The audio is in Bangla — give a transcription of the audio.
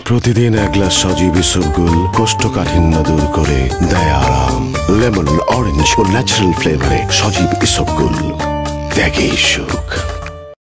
প্রতিদিন এক গ্লাস সজীব ইসবগুল কোষ্ঠকাঠিন্য দূর করে দেয় আরাম। লেমন, অরেঞ্জ ও ন্যাচারাল ফ্লেভারে সজীব ইসবগুল ত্যাগেই সুখ।